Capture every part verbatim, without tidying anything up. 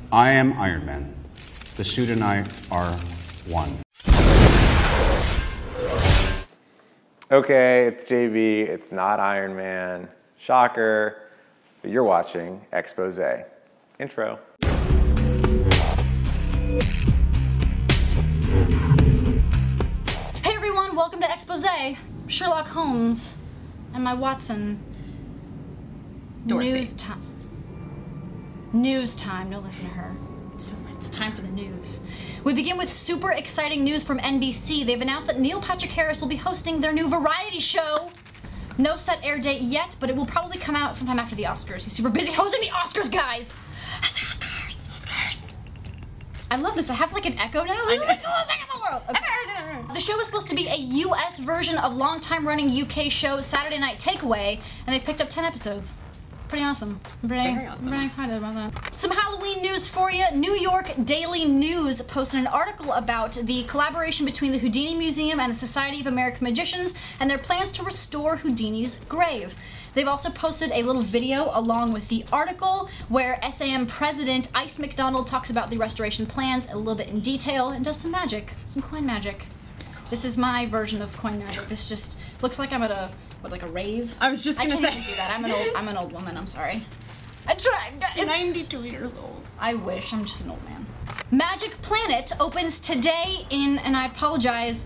I am Iron Man. The suit and I are one. Okay, it's J V, it's not Iron Man. Shocker, but you're watching Expose. Intro. Hey everyone, welcome to Expose. Sherlock Holmes and my Watson. Dorothy. News time. News time, don't listen to her. It's, it's time for the news. We begin with super exciting news from N B C. They've announced that Neil Patrick Harris will be hosting their new variety show. No set air date yet, but it will probably come out sometime after the Oscars. He's super busy hosting the Oscars, guys. Oscars, Oscars. I love this. I have like an echo now. This is the coolest thing in the world. Okay. The show is supposed to be a U S version of long-time running U K show Saturday Night Takeaway, and they picked up ten episodes. Pretty awesome. I'm pretty, Very awesome. I'm pretty excited about that. Some Halloween news for you. New York Daily News posted an article about the collaboration between the Houdini Museum and the Society of American Magicians and their plans to restore Houdini's grave. They've also posted a little video along with the article where S A M President Ice McDonald talks about the restoration plans a little bit in detail and does some magic, some coin magic. This is my version of coin magic. This just looks like I'm at a What, like a rave? I was just gonna I can't say. even do that. I'm an old, I'm an old woman. I'm sorry. I tried. It's, ninety-two years old. I wish. I'm just an old man. Magic Planet opens today in, and I apologize,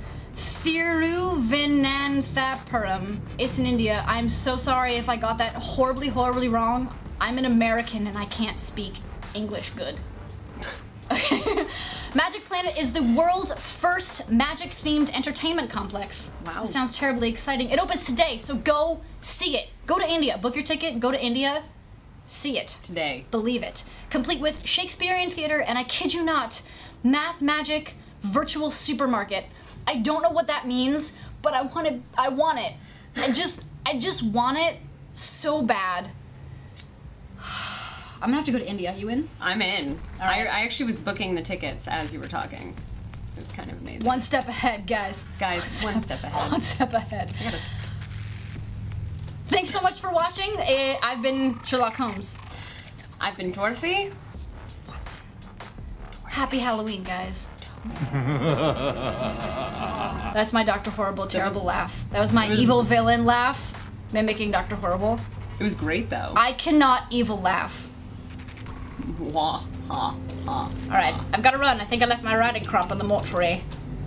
Thiruvananthapuram. It's in India. I'm so sorry if I got that horribly, horribly wrong. I'm an American and I can't speak English good. Okay. Magic Planet is the world's first magic-themed entertainment complex. Wow. This sounds terribly exciting. It opens today, so go see it. Go to India. Book your ticket. Go to India. See it. Today. Believe it. Complete with Shakespearean theater, and I kid you not, math magic virtual supermarket. I don't know what that means, but I want it. I want it. I just, I just want it so bad. I'm gonna have to go to India. You in? I'm in. All right. I, I actually was booking the tickets as you were talking. It was kind of amazing. One step ahead, guys. Guys, one step ahead. One step ahead. I gotta- Thanks so much for watching. Eh, I've been Sherlock Holmes. I've been Dorothy. Happy Halloween, guys. That's my Doctor Horrible terrible laugh. That was my was- evil villain laugh, mimicking Doctor Horrible. It was great though. I cannot evil laugh. Wah, ha, ha. Alright, I've got to run. I think I left my riding crop in the mortuary.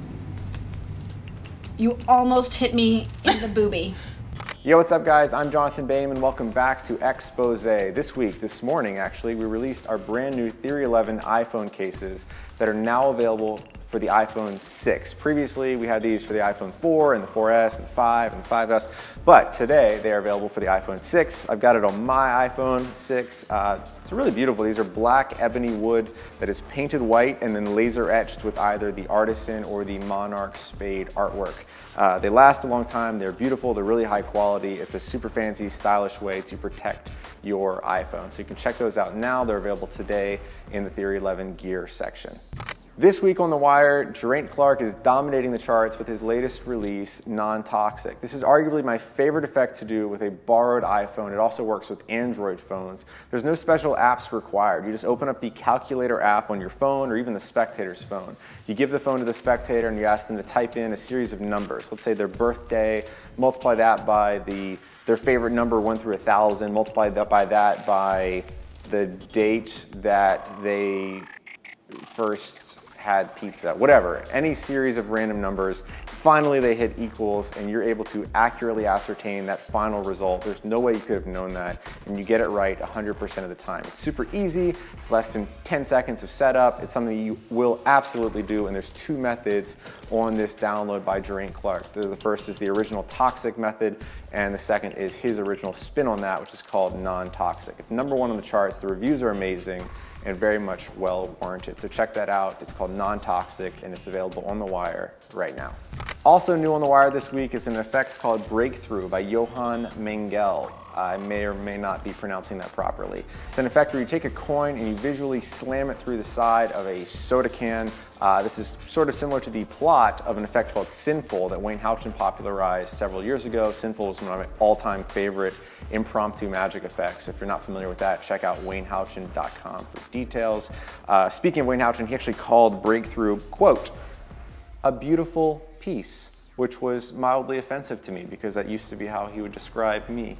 You almost hit me in the boobie. Yo, what's up guys? I'm Jonathan Boehm and welcome back to Expose. This week, this morning actually, we released our brand new Theory eleven iPhone cases that are now available for the iPhone six. Previously, we had these for the iPhone four and the four S and the five and the five S, but today they are available for the iPhone six. I've got it on my iPhone six. Uh, it's really beautiful. These are black ebony wood that is painted white and then laser etched with either the Artisan or the Monarch Spade artwork. Uh, they last a long time, they're beautiful, they're really high quality. It's a super fancy, stylish way to protect your iPhone. So you can check those out now. They're available today in the Theory eleven gear section. This week on The Wire, Geraint Clark is dominating the charts with his latest release, Non-Toxic. This is arguably my favorite effect to do with a borrowed iPhone. It also works with Android phones. There's no special apps required. You just open up the Calculator app on your phone or even the spectator's phone. You give the phone to the spectator and you ask them to type in a series of numbers. Let's say their birthday, multiply that by the their favorite number one through a thousand, multiply that by that by the date that they first had pizza, whatever, any series of random numbers. Finally, they hit equals and you're able to accurately ascertain that final result. There's no way you could have known that, and you get it right one hundred percent of the time. It's super easy. It's less than ten seconds of setup. It's something you will absolutely do, and there's two methods on this download by Geraint Clark. The the first is the original toxic method, and the second is his original spin on that, which is called non-toxic. It's number one on the charts. The reviews are amazing and very much well warranted. So check that out. It's called Non-Toxic and it's available on The Wire right now. Also new on The Wire this week is an effect called Breakthrough by Johann Mengel. I may or may not be pronouncing that properly. It's an effect where you take a coin and you visually slam it through the side of a soda can. Uh, this is sort of similar to the plot of an effect called Sinful that Wayne Houchin popularized several years ago. Sinful is one of my all-time favorite impromptu magic effects. So if you're not familiar with that, check out wayne houchin dot com for details. Uh, speaking of Wayne Houchin, he actually called Breakthrough, quote, a beautiful piece, which was mildly offensive to me because that used to be how he would describe me.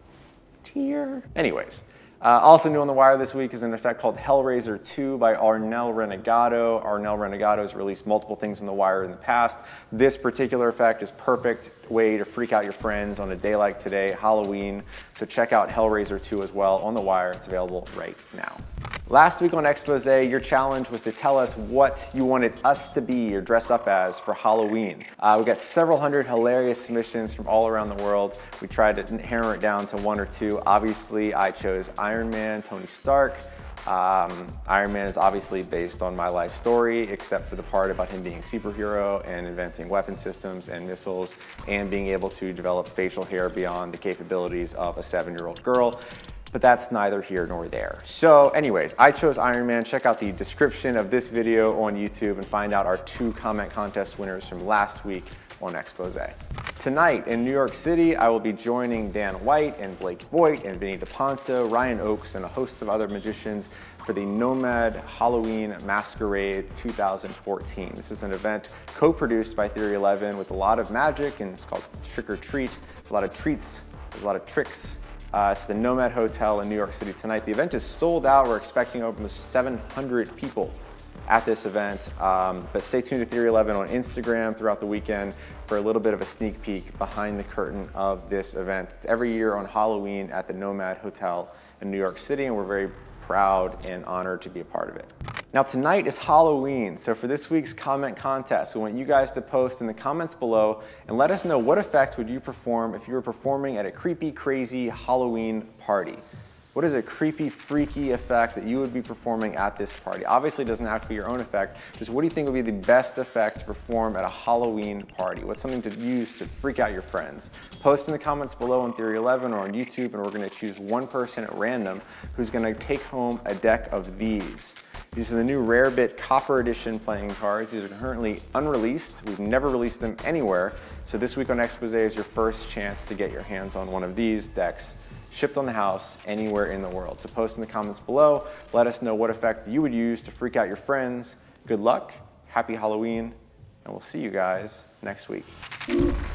Tear. Anyways. Uh, also new on the wire this week is an effect called Hellraiser two by Arnel Renegado. Arnel Renegado has released multiple things on the wire in the past. This particular effect is perfect way to freak out your friends on a day like today, Halloween. So check out Hellraiser two as well on the wire. It's available right now. Last week on Expose, your challenge was to tell us what you wanted us to be or dress up as for Halloween. Uh, we got several hundred hilarious submissions from all around the world. We tried to hammer it down to one or two. Obviously, I chose Iron Man, Tony Stark. Um, Iron Man is obviously based on my life story, except for the part about him being a superhero and inventing weapon systems and missiles and being able to develop facial hair beyond the capabilities of a seven-year-old girl. But that's neither here nor there. So anyways, I chose Iron Man. Check out the description of this video on YouTube and find out our two comment contest winners from last week on Expose. Tonight in New York City, I will be joining Dan White and Blake Voigt and Vinny DePonto, Ryan Oakes, and a host of other magicians for the Nomad Halloween Masquerade two thousand fourteen. This is an event co-produced by Theory eleven with a lot of magic, and it's called Trick or Treat. There's a lot of treats, there's a lot of tricks. Uh, it's the Nomad Hotel in New York City tonight. The event is sold out. We're expecting almost seven hundred people at this event. Um, but stay tuned to Theory eleven on Instagram throughout the weekend for a little bit of a sneak peek behind the curtain of this event. It's every year on Halloween at the Nomad Hotel in New York City, and we're very proud and honored to be a part of it. Now tonight is Halloween, so for this week's comment contest, we want you guys to post in the comments below and let us know what effect would you perform if you were performing at a creepy, crazy Halloween party. What is a creepy, freaky effect that you would be performing at this party? Obviously it doesn't have to be your own effect, just what do you think would be the best effect to perform at a Halloween party? What's something to use to freak out your friends? Post in the comments below on Theory eleven or on YouTube, and we're gonna choose one person at random who's gonna take home a deck of these. These are the new Rarebit Copper Edition playing cards. These are currently unreleased. We've never released them anywhere. So this week on Expose is your first chance to get your hands on one of these decks shipped on the house anywhere in the world. So post in the comments below. Let us know what effect you would use to freak out your friends. Good luck, happy Halloween, and we'll see you guys next week.